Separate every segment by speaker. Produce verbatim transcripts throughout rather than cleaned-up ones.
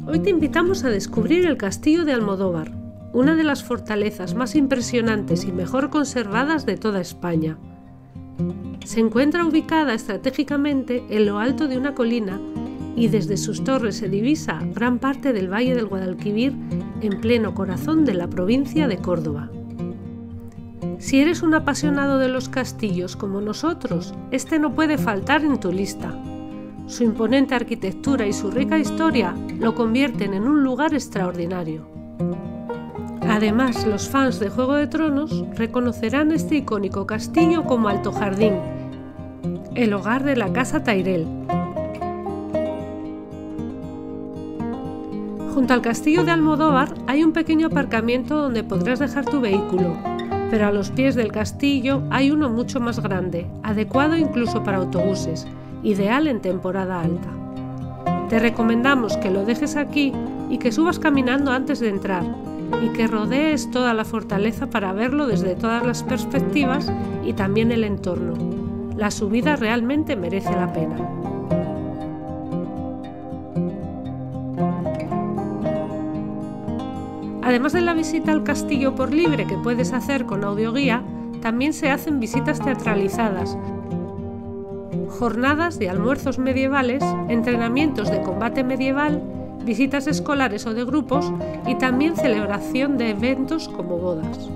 Speaker 1: Hoy te invitamos a descubrir el Castillo de Almodóvar, una de las fortalezas más impresionantes y mejor conservadas de toda España. Se encuentra ubicada estratégicamente en lo alto de una colina y desde sus torres se divisa gran parte del Valle del Guadalquivir en pleno corazón de la provincia de Córdoba. Si eres un apasionado de los castillos como nosotros, este no puede faltar en tu lista. Su imponente arquitectura y su rica historia lo convierten en un lugar extraordinario. Además, los fans de Juego de Tronos reconocerán este icónico castillo como Alto Jardín, el hogar de la Casa Tyrell. Junto al Castillo de Almodóvar hay un pequeño aparcamiento donde podrás dejar tu vehículo, pero a los pies del castillo hay uno mucho más grande, adecuado incluso para autobuses, ideal en temporada alta. Te recomendamos que lo dejes aquí y que subas caminando antes de entrar, y que rodees toda la fortaleza para verlo desde todas las perspectivas y también el entorno. La subida realmente merece la pena. Además de la visita al castillo por libre que puedes hacer con audioguía, también se hacen visitas teatralizadas, jornadas de almuerzos medievales, entrenamientos de combate medieval, visitas escolares o de grupos y también celebración de eventos como bodas.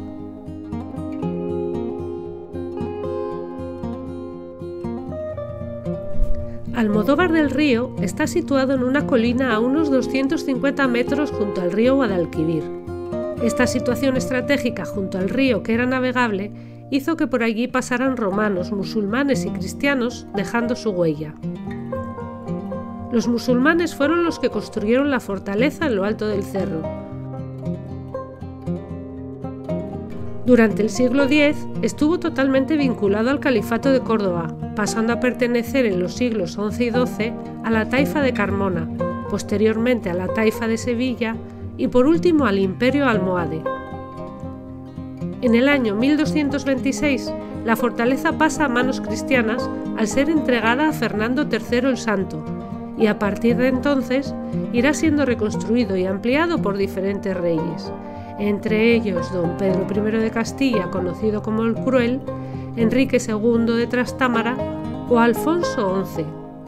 Speaker 1: Almodóvar del Río está situado en una colina a unos doscientos cincuenta metros junto al río Guadalquivir. Esta situación estratégica junto al río, que era navegable, hizo que por allí pasaran romanos, musulmanes y cristianos, dejando su huella. Los musulmanes fueron los que construyeron la fortaleza en lo alto del cerro. Durante el siglo diez estuvo totalmente vinculado al Califato de Córdoba, pasando a pertenecer en los siglos once y doce a la taifa de Carmona, posteriormente a la taifa de Sevilla y por último al Imperio almohade. En el año mil doscientos veintiséis, la fortaleza pasa a manos cristianas al ser entregada a Fernando tercero el Santo, y a partir de entonces irá siendo reconstruido y ampliado por diferentes reyes, entre ellos don Pedro primero de Castilla, conocido como el Cruel, Enrique segundo de Trastámara o Alfonso once.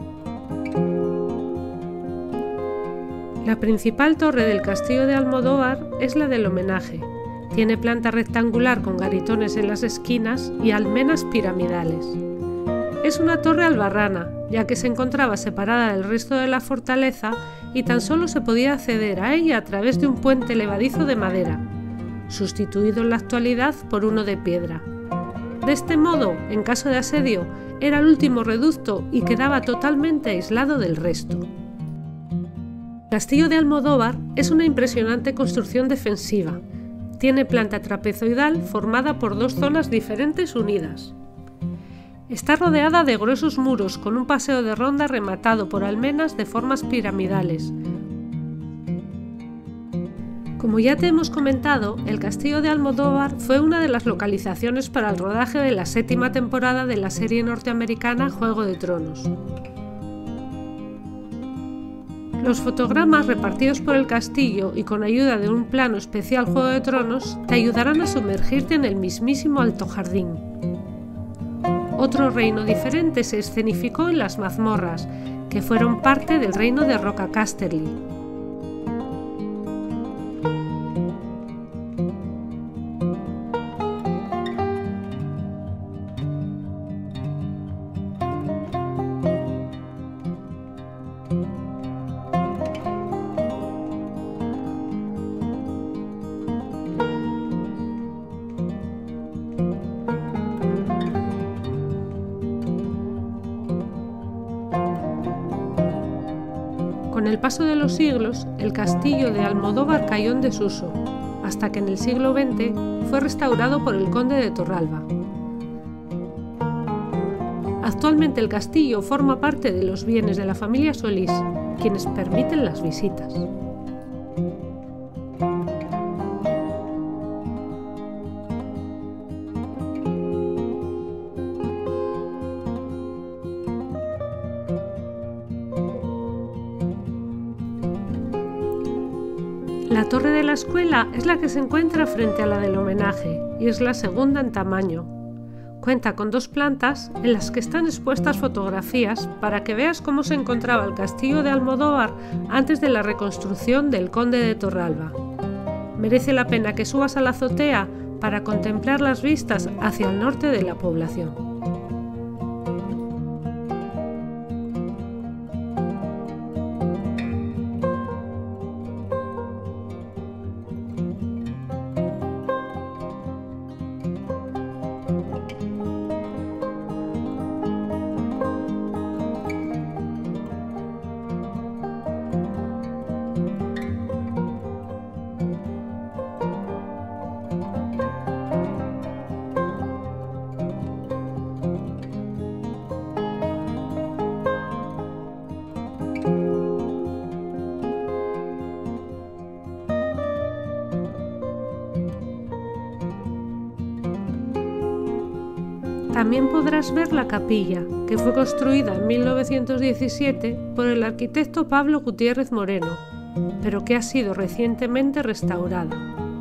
Speaker 1: La principal torre del castillo de Almodóvar es la del homenaje. Tiene planta rectangular con garitones en las esquinas y almenas piramidales. Es una torre albarrana, ya que se encontraba separada del resto de la fortaleza y tan solo se podía acceder a ella a través de un puente levadizo de madera, sustituido en la actualidad por uno de piedra. De este modo, en caso de asedio, era el último reducto y quedaba totalmente aislado del resto. El Castillo de Almodóvar es una impresionante construcción defensiva. Tiene planta trapezoidal formada por dos zonas diferentes unidas. Está rodeada de gruesos muros con un paseo de ronda rematado por almenas de formas piramidales. Como ya te hemos comentado, el Castillo de Almodóvar fue una de las localizaciones para el rodaje de la séptima temporada de la serie norteamericana Juego de Tronos. Los fotogramas repartidos por el castillo y con ayuda de un plano especial Juego de Tronos te ayudarán a sumergirte en el mismísimo Alto Jardín. Otro reino diferente se escenificó en las mazmorras, que fueron parte del reino de Roca Casterly. Con el paso de los siglos, el castillo de Almodóvar cayó en desuso, hasta que en el siglo veinte fue restaurado por el conde de Torralba. Actualmente el castillo forma parte de los bienes de la familia Solís, quienes permiten las visitas. La torre de la escuela es la que se encuentra frente a la del homenaje y es la segunda en tamaño. Cuenta con dos plantas en las que están expuestas fotografías para que veas cómo se encontraba el castillo de Almodóvar antes de la reconstrucción del Conde de Torralba. Merece la pena que subas a la azotea para contemplar las vistas hacia el norte de la población. También podrás ver la capilla, que fue construida en mil novecientos diecisiete por el arquitecto Pablo Gutiérrez Moreno, pero que ha sido recientemente restaurada.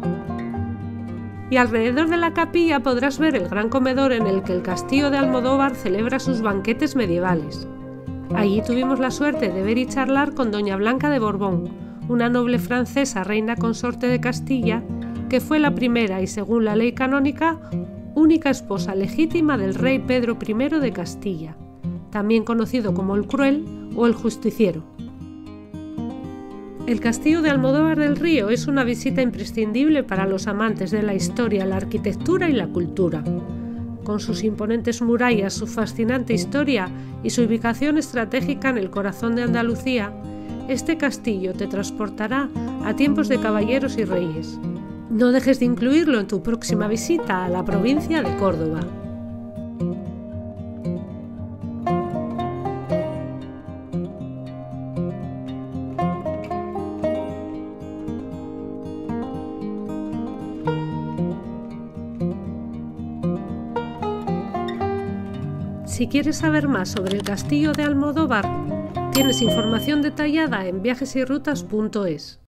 Speaker 1: Y alrededor de la capilla podrás ver el gran comedor en el que el castillo de Almodóvar celebra sus banquetes medievales. Allí tuvimos la suerte de ver y charlar con doña Blanca de Borbón, una noble francesa reina consorte de Castilla, que fue la primera y, según la ley canónica, única esposa legítima del rey Pedro primero de Castilla, también conocido como el Cruel o el Justiciero. El castillo de Almodóvar del Río es una visita imprescindible para los amantes de la historia, la arquitectura y la cultura. Con sus imponentes murallas, su fascinante historia y su ubicación estratégica en el corazón de Andalucía, este castillo te transportará a tiempos de caballeros y reyes. No dejes de incluirlo en tu próxima visita a la provincia de Córdoba. Si quieres saber más sobre el castillo de Almodóvar, tienes información detallada en viajes y rutas punto es.